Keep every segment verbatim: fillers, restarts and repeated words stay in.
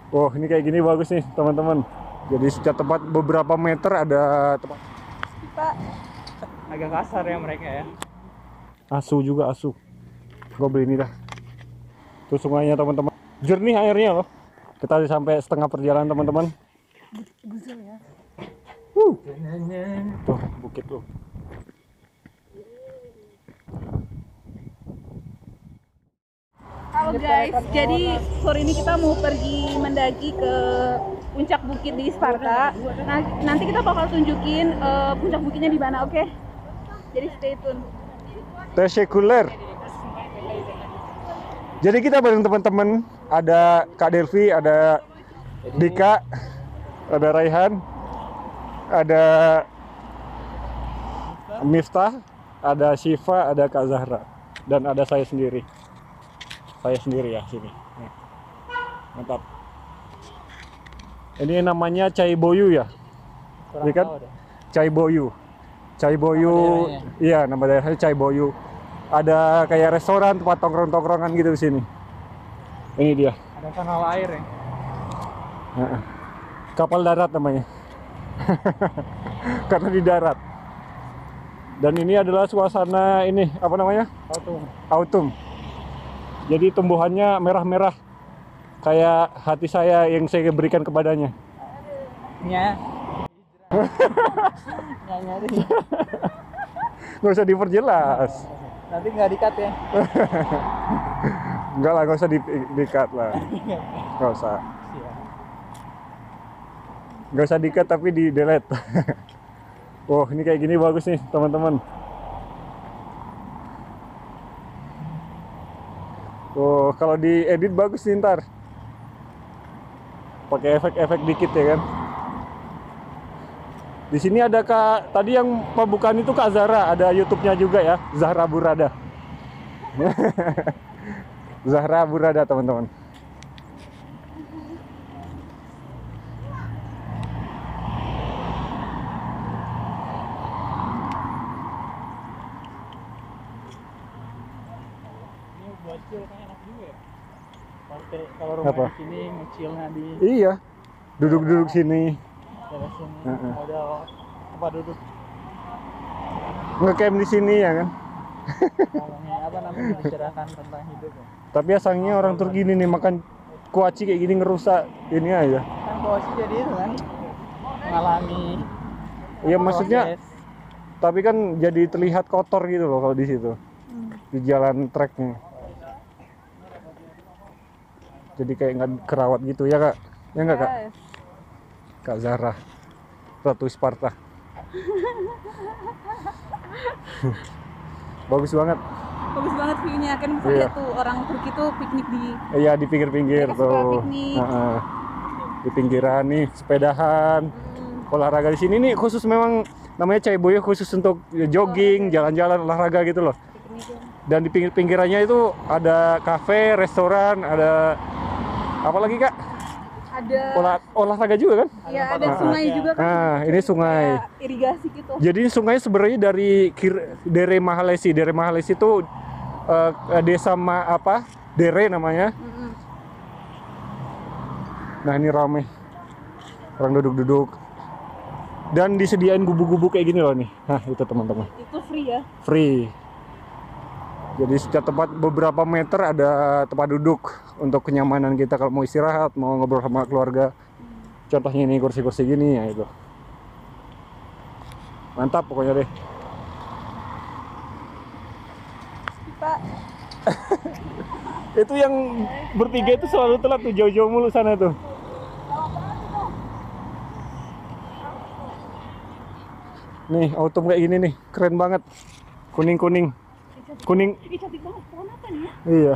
Oh, ini kayak gini bagus nih, teman-teman. Jadi setiap tempat beberapa meter ada tempat. Pak, agak kasar ya mereka ya. Asu juga asu. Gue beli ini dah. Tuh sungainya teman-teman. Jernih airnya loh. Kita sampai setengah perjalanan teman-teman. Gusur ya. Uh. Tuh bukit tuh. Halo guys, jadi sore ini kita mau pergi mendaki ke puncak bukit di Sparta. Nah, nanti kita bakal tunjukin uh, puncak bukitnya di mana, oke? Okay? Jadi stay tune. Tesekuler. Jadi kita bareng teman-teman, ada Kak Delvi, ada Dika, ada Raihan, ada Miftah, ada Syifa, ada Kak Zahra, dan ada saya sendiri. Saya sendiri ya sini. Mantap. Ini namanya Cai Boyu ya? Ini kan Cai Boyu. Cai Boyu. Iya, nama daerahnya Cai Boyu. Ada kayak restoran, tempat tongkrong-tongkrongan gitu di sini. Ini dia. Ada kanal air ya. Kapal darat namanya. Karena di darat. Dan ini adalah suasana ini apa namanya? Autumn. Autumn. Jadi tumbuhannya merah-merah kayak hati saya yang saya berikan kepadanya. Ya. Nggak nyari. Nggak usah diperjelas. Nanti nggak dikat ya. Enggak lah, nggak usah di dikat lah. Nggak usah. Nggak usah dikat tapi di delete. Oh, ini kayak gini bagus nih teman-teman. Oh, kalau diedit bagus nih ntar. Pakai efek-efek dikit ya kan. Di sini ada Kak, tadi yang pembukaan itu Kak Zahra, ada YouTube-nya juga ya, Zahra Burada. Zahra Burada teman-teman. Ini buat chill kan enak juga ya. Pakai kalau rumah Apa? di sini ngechillnya di Iya, duduk-duduk sini, daerah sini. Uh-uh. Model tempat duduk. ngecamp di sini ya kan. Ngomongnya apa namanya mencerahkan tentang hidup ya. Tapi asangnya orang Turki ini nih makan kuaci kayak gini ngerusak ini aja. Kan Kosi jadi itu kan mengalami. Iya maksudnya, proses. tapi kan jadi terlihat kotor gitu loh kalau di situ, di jalan treknya. Jadi kayak nggak kerawat gitu ya kak? Ya nggak kak? Yes. Kak Zahra, Ratu Sparta. Bagus banget. Bagus banget view-nya, kan bisa Iya. lihat tuh orang Turki tuh piknik di Iya di pinggir-pinggir Mereka suka tuh. piknik. Heeh. Di pinggiran nih, sepedahan, hmm, olahraga di sini nih khusus memang namanya Cai Boyu khusus untuk jogging, jalan-jalan, olahraga gitu loh. piknik. Dan di pinggir-pinggirannya itu ada kafe, restoran, ada apa lagi kak? Ada Olah, olahraga juga kan? ya ada Ah, sungai juga kan. Nah, ini sungai. Kayak irigasi gitu. Jadi ini sungai sebenarnya dari Kir- Dere Mahalesi. Dere Mahalesi itu eh, desa ma apa? Dere namanya. Mm-mm. Nah ini rame, orang duduk-duduk. Dan disediain gubuk-gubuk kayak gini loh nih. Nah itu teman-teman, Itu free ya. free. Jadi setiap tempat beberapa meter ada tempat duduk untuk kenyamanan kita kalau mau istirahat, mau ngobrol sama keluarga. Contohnya ini kursi-kursi gini ya itu. Mantap pokoknya deh. Pak, Itu yang bertiga itu selalu telat tuh, jauh-jauh mulu sana tuh. Nih autumn kayak gini nih, keren banget. Kuning-kuning. Kuning. ini cantik banget. Pohon apa nih ya? Iya.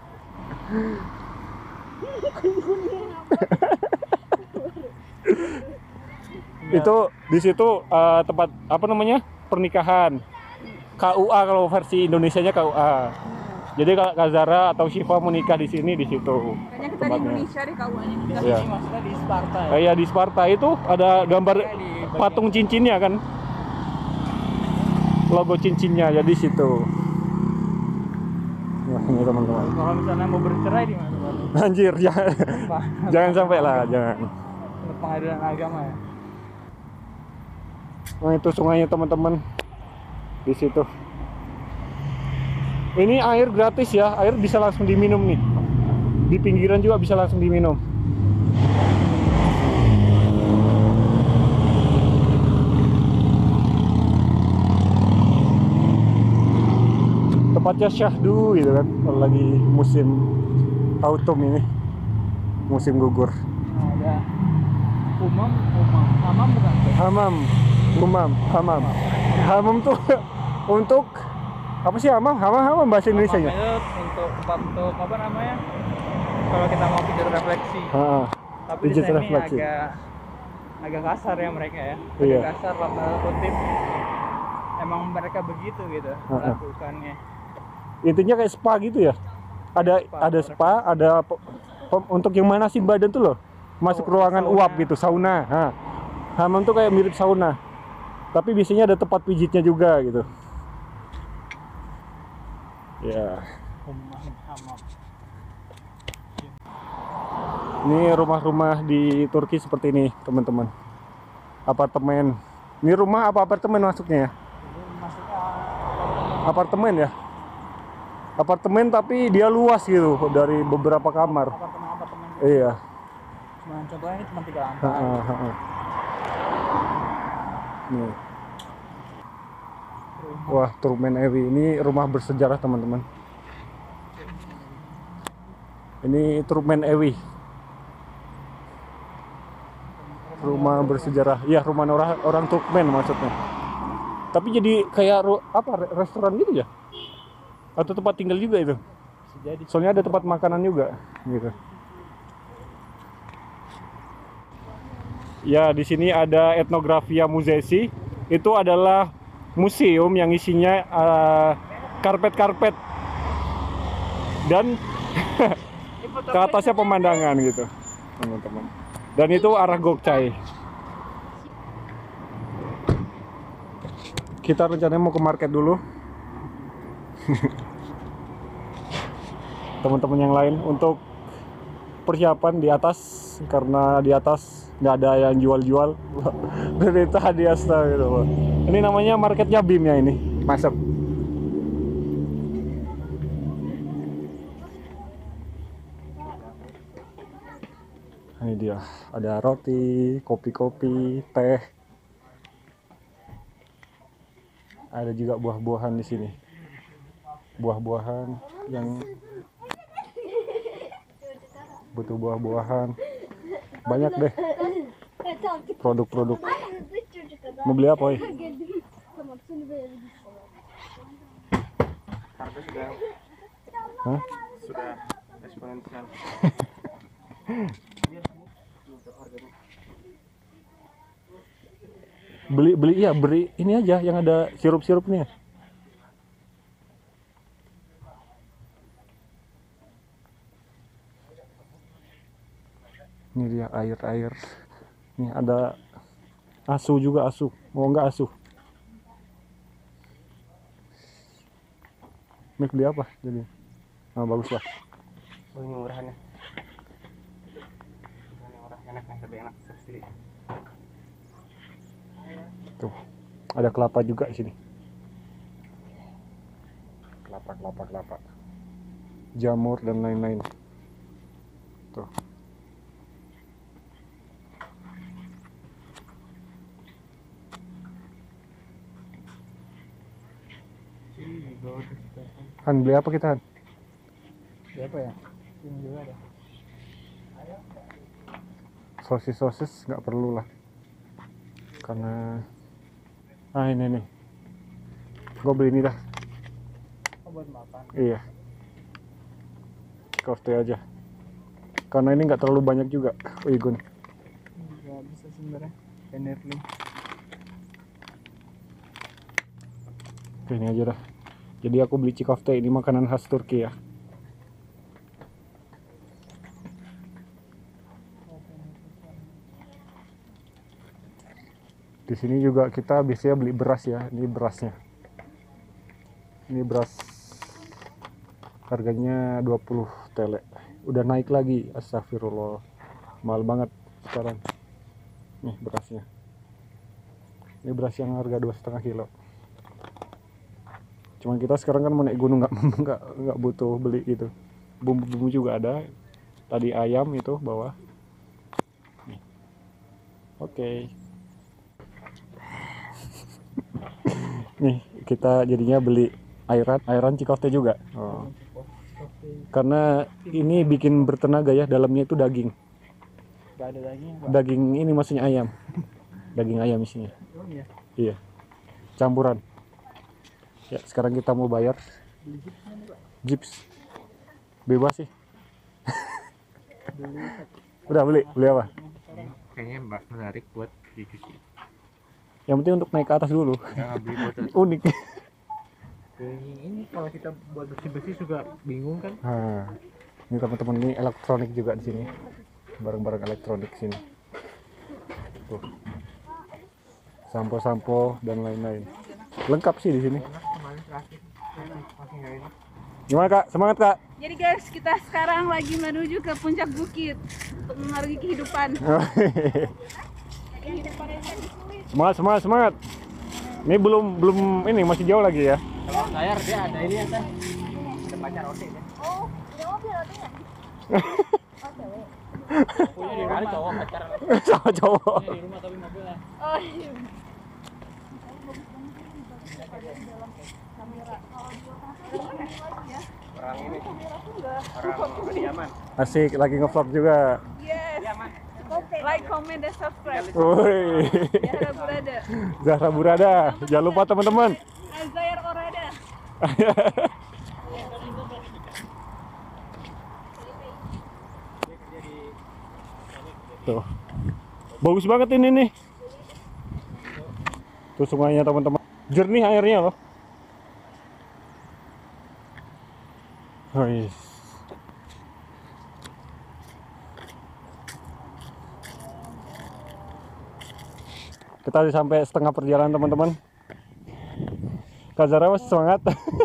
Itu di situ eh, tempat apa namanya? Pernikahan. K U A kalau versi Indonesianya K U A. Jadi kalau Kak Zahra atau Syifa mau nikah di sini di situ. Kayaknya kita di tempatnya. Indonesia deh kawannya. Iya. Ini maksudnya di Sparta ya. Kayak di Sparta itu ada gambar patung cincinnya kan. Logo cincinnya jadi situ. Nah, ini teman-teman. Kalau misalnya mau bercerai di mana? Anjir, jangan, Sumpah. jangan sampai lah, jangan. Untuk pengadilan agama ya. Nah itu sungainya teman-teman di situ. Ini air gratis ya, air bisa langsung diminum nih. Di pinggiran juga bisa langsung diminum. Tempatnya syahdu gitu kan, kalau lagi musim autumn ini, musim gugur. Nah, ada umam, umam, hamam bukan tuh? Hamam, umam, hamam. Hamam tuh untuk apa sih hamam? Hamam, hamam bahasa Indonesia nya. Hamam itu untuk tempat untuk apa namanya? Kalau kita mau pijat refleksi. Heeh. Tapi di Pijat sini refleksi. agak agak kasar ya mereka ya. Iya. Agak kasar lah kutip. Emang mereka begitu gitu Ha-ha. melakukannya. Intinya kayak spa gitu ya. Ada Spa, ada spa, ada pe- pe- untuk yang manasin badan tuh loh. Masuk Oh, ruangan sauna. uap gitu, sauna. Nah, hamam tuh kayak mirip sauna. Tapi biasanya ada tempat pijitnya juga gitu. Ya. Umam, hamam. Ini rumah-rumah di Turki seperti ini, teman-teman. Apartemen. Ini rumah apa apartemen masuknya ya? Ini maksudnya Apartemen ya. Apartemen tapi dia luas gitu dari beberapa kamar. apartemen-apartemen. Iya. Cuma contohnya ini cuma tiga lantai. Ha-ha, ha-ha. Nih. Rumah. Wah, Turkmen Evi ini rumah bersejarah teman-teman. Ini Turkmen Evi. Rumah bersejarah. Iya, rumah orang orang Turkmen maksudnya. Tapi jadi kayak ru- apa re- restoran gitu ya? Atau tempat tinggal juga itu? Bisa jadi. Soalnya ada tempat makanan juga gitu. Ya, di sini ada Etnografia Muzesi. Itu adalah museum yang isinya eh, karpet-karpet dan ke atasnya pemandangan gitu, teman-teman. Dan itu arah Gökçay. Kita rencananya mau ke market dulu. Teman-teman yang lain untuk persiapan di atas, karena di atas nggak ada yang jual-jual. Dan itu hadiah gitu loh. Ini namanya marketnya B I M ya ini. Masuk. Ini dia, ada roti, kopi-kopi, teh. Ada juga buah-buahan di sini. Buah-buahan yang butuh buah-buahan. Banyak deh produk-produk. Mau beli apa, oi? Harga sudah Hah? sudah eksponensial. Beli beli iya, beri ini aja yang ada sirup-sirupnya. Ini dia air-air. Nih ada asu juga, asu. Mau nggak asu? Mik beli apa jadi? Nah, bagus lah. Oh, ini murahannya. Ini murah, enak nih, lebih enak sendiri. Tuh. Ada kelapa juga di sini. Kelapa, kelapa, kelapa. Jamur dan lain-lain. Tuh. Han, beli apa kita, Han? Siapa ya? Ini juga ada. Sosis-sosis nggak perlu lah. Karena ah ini nih. Gue beli ini dah. Oh, buat makan. Iya. Coffee aja. Karena ini nggak terlalu banyak juga. Wigun. Nggak bisa sebenarnya. Energi. Oke, ini aja dah. Jadi aku beli cikofte, ini makanan khas Turki ya. Di sini juga kita biasanya beli beras ya. Ini berasnya. Ini beras harganya dua puluh tele. udah naik lagi. Astagfirullah, mahal banget sekarang. Nih berasnya, ini beras yang harga dua setengah kilo. Cuman kita sekarang kan mau naik gunung, nggak nggak nggak butuh beli gitu. Bumbu-bumbu juga ada. Tadi ayam itu bawah. Nih. Oke. Nih kita jadinya beli airan, airan Cikote juga. Oh. Karena ini bikin bertenaga ya, dalamnya itu daging. Gak ada daging, Pak. Daging ini maksudnya ayam. Daging ayam isinya. Oh iya. Iya. Campuran. Ya, sekarang kita mau bayar. Beli chips mana, Pak? Chips. Bebas sih. Beli Udah beli, beli apa? kayaknya mbak menarik buat dicuci. Yang penting untuk naik ke atas dulu. Nggak beli buat Unik. ini kalau kita buat bersih-bersih juga bingung kan. Nah, ini teman-teman, ini elektronik juga di sini. Barang-barang elektronik sini. Tuh. Sampo-sampo dan lain-lain. Lengkap sih di sini. Kemarin terakhir masih nggak enak. Gimana Kak? Semangat Kak? Jadi guys, kita sekarang lagi menuju ke puncak bukit untuk mengarungi kehidupan. Kehidupan yang tadi sulit. Semangat, semangat, semangat. Ini belum belum ini masih jauh lagi ya. Kalau saya dia ada ini ya, Teh. Ada pacar Ote ya. Oh, udah mobil Ote ya? Oh, cewek. Punya di rumah cowok pacar. Sama cowok. Punya di rumah tapi mobilnya. Oh iya. Orang ini. Orang kediaman. Asik, lagi ngevlog juga. Yes. Like, comment, dan subscribe. Woi. Zahra Burada. Zahra Burada. Jangan lupa teman-teman. Azair Orada. Tuh. Bagus banget ini nih. Tuh sungainya teman-teman. Jernih airnya loh. Hai. Kita udah sampai setengah perjalanan teman-teman. Kak Zara masih semangat.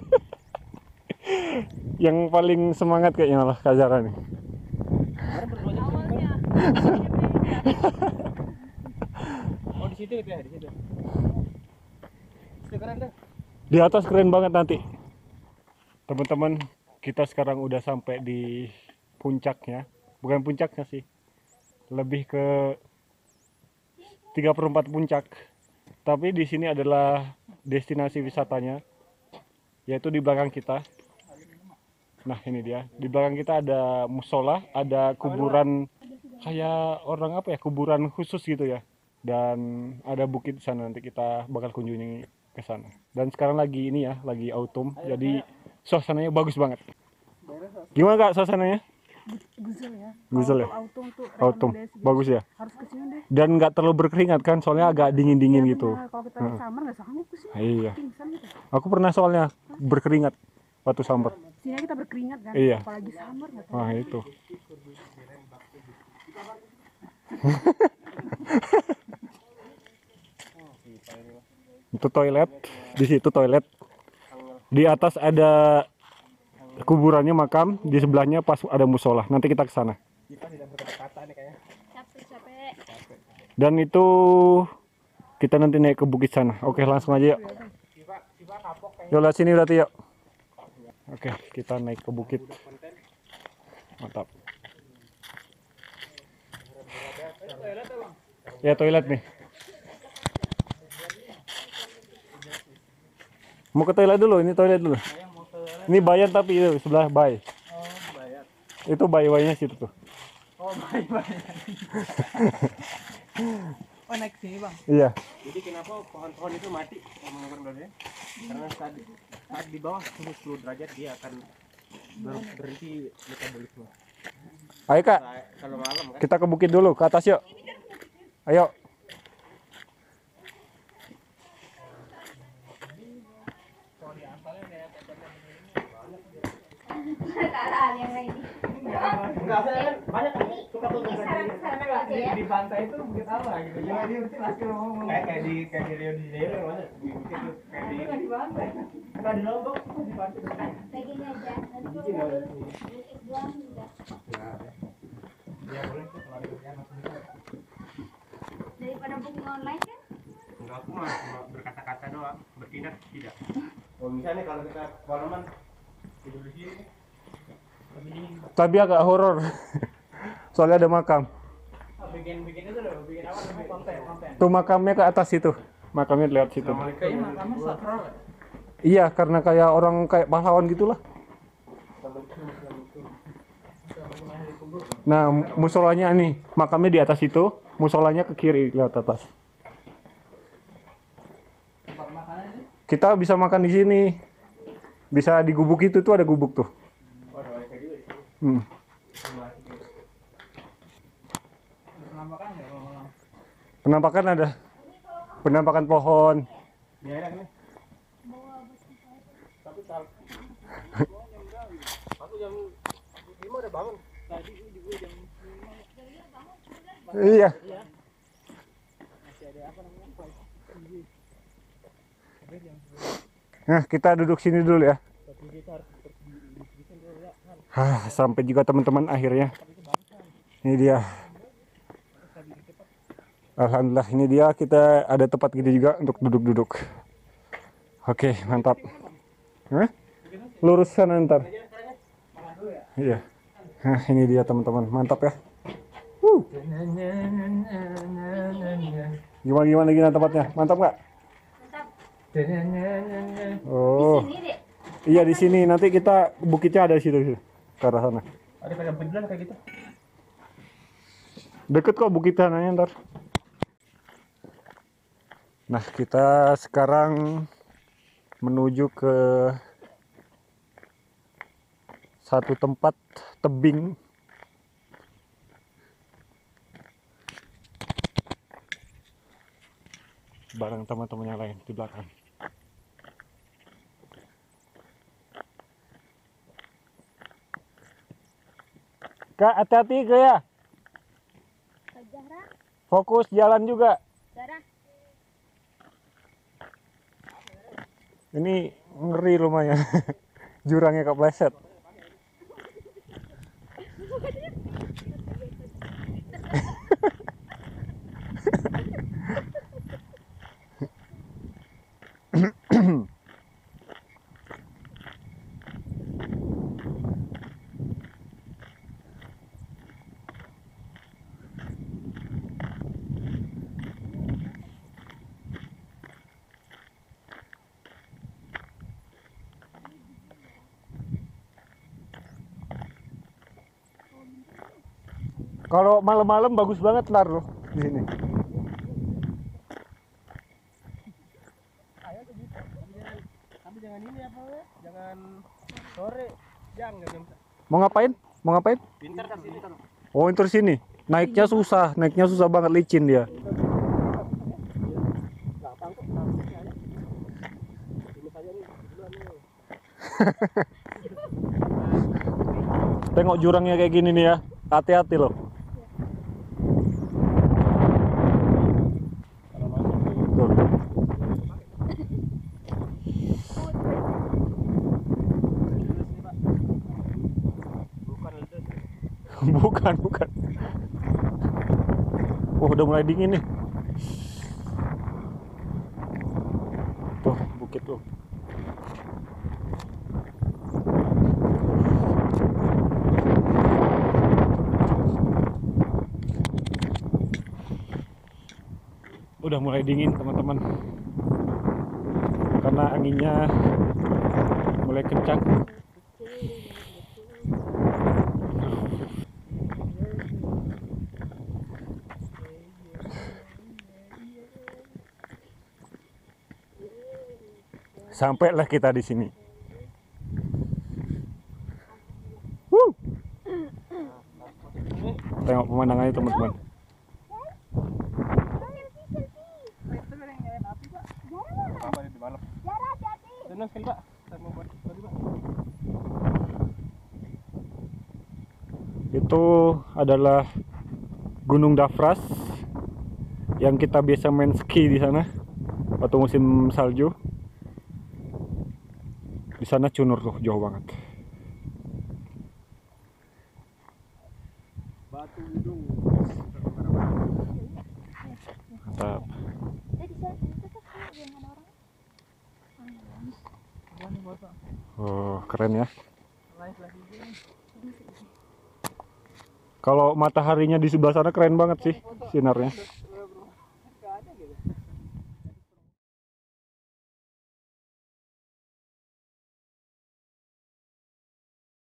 Yang paling semangat kayaknya malah Kak Zara nih. Awalnya. Oh di situ ya, di situ. Itu keren tuh. Di atas keren banget nanti. Teman-teman, kita sekarang udah sampai di puncaknya. Bukan puncaknya sih. Lebih ke tiga per empat puncak. Tapi di sini adalah destinasi wisatanya, yaitu di belakang kita. Nah, ini dia. Di belakang kita ada musola, ada kuburan kayak orang apa ya, kuburan khusus gitu ya. Dan ada bukit di sana, nanti kita bakal kunjungi ke sana. Dan sekarang lagi ini ya, lagi autumn. Jadi suasananya bagus banget. Gimana Kak suasananya? Guzel ya. Guzel ya? Autumn tuh Autumn. rekomendasi. Bagus ya? Harus kesini deh. Dan nggak terlalu berkeringat kan, soalnya agak dingin-dingin Iya, gitu. benar. Kalau kita di summer nggak sanggup kesini. Iya. Pingsan gitu. Aku pernah soalnya berkeringat waktu summer. Sini kita berkeringat kan. Iya. Apalagi summer nggak tahu. Nah itu. Itu toilet, di situ toilet. Di atas ada kuburannya makam, di sebelahnya pas ada musola. Nanti kita ke sana. Kita tidak berkata-kata nih kayaknya. Capek-capek. Dan itu kita nanti naik ke bukit sana. Oke, langsung aja yuk. Yuk lihat sini berarti yuk. Oke, kita naik ke bukit. Mantap. Ya toilet nih. Mau ke toilet dulu, ini toilet dulu. Ini Bayan tapi itu sebelah Bay. Oh, bayar. Itu Bay-Baynya situ tuh. Oh, bayar. Oh, naik sini, Bang. Iya. Jadi kenapa pohon-pohon itu mati mengurang dulunya? Karena saat di, saat di bawah suhu sepuluh derajat dia akan ber- berhenti metabolisme. Ayo Kak, Nah, kalau malam kan kita ke bukit dulu, ke atas yuk. Ayo. Keadaan yang lain. enggak saya banyak suka tuh Saran-saran aja ya. di pantai itu bukit apa gitu. Jadi dia mesti pasti ngomong kayak kayak di kayak di Rio de Janeiro mana di bukit itu kayak di di pantai. Enggak di Lombok di pantai. Kayak gini aja. Nanti kalau udah lulus S dua juga. Ya boleh tuh kalau ada kerjaan langsung bisa. Daripada booking online kan? Enggak, aku mah cuma berkata-kata doang, bertindak tidak. Oh misalnya kalau kita malaman tidur di sini, tapi dingin. Tapi agak horor. Soalnya ada makam. Ah, bikin-bikin itu loh, bikin apa namanya konten, konten. Tuh makamnya ke atas situ. Makamnya lihat situ. Kayaknya makamnya sakral. Iya, karena kayak orang kayak pahlawan gitulah. Nah, musolanya nih, makamnya di atas itu, musolanya ke kiri lihat atas. Kita bisa makan di sini. Bisa di gubuk itu tuh ada gubuk tuh. Hmm. Penampakan ada. Penampakan pohon. Biar nih. Tapi kalau aku jam lima udah bangun. Tadi juga jam lima. Iya. Masih ada apa namanya? Nah, kita duduk sini dulu ya. Hah, sampai juga teman-teman akhirnya. Ini dia. Alhamdulillah, ini dia kita ada tempat gini juga untuk duduk-duduk. Oke, mantap. Hah? Lurus sana ntar. Iya. Nah, ini dia teman-teman, mantap ya. Wuh. Gimana gimana gimana tempatnya? Mantap nggak? Oh. Ini deh. Iya di sini. Nanti kita bukitnya ada di situ, ke arah sana. Ada kayak beneran kayak gitu. Deket kok bukit sananya ntar. Nah, kita sekarang menuju ke satu tempat tebing. Bareng teman-teman yang lain di belakang. Kak, hati-hati Kak ya. Zahra, Fokus jalan juga. Zahra. Ini ngeri lumayan. Jurangnya kepleset. Kalau malam-malam bagus banget lar loh di sini. Ayo tuh bisa. Tapi jangan ini apa ya? Jangan sore. Jangan jam. Mau ngapain? Mau ngapain? Pintar kan sini kan. Oh, itu sini. Naiknya susah, naiknya susah banget, licin dia. Gampang kok. Ini saja nih. Tengok jurangnya kayak gini nih ya. Hati-hati loh. Tuh. Bukan, bukan. Oh, udah mulai dingin nih. Tuh, bukit tuh. Udah mulai dingin teman-teman, karena anginnya mulai kencang. Sampailah kita di sini. Wuh. Tengok pemandangannya teman-teman. Apa di malam? Zahra, hati-hati. Tenang sekali Pak. Saya mau buat tadi Pak. Itu adalah Gunung Dafras yang kita biasa main ski di sana waktu musim salju. Di sana cunur tuh jauh banget. Oh, keren ya. Kalau mataharinya di sebelah sana keren banget sih sinarnya.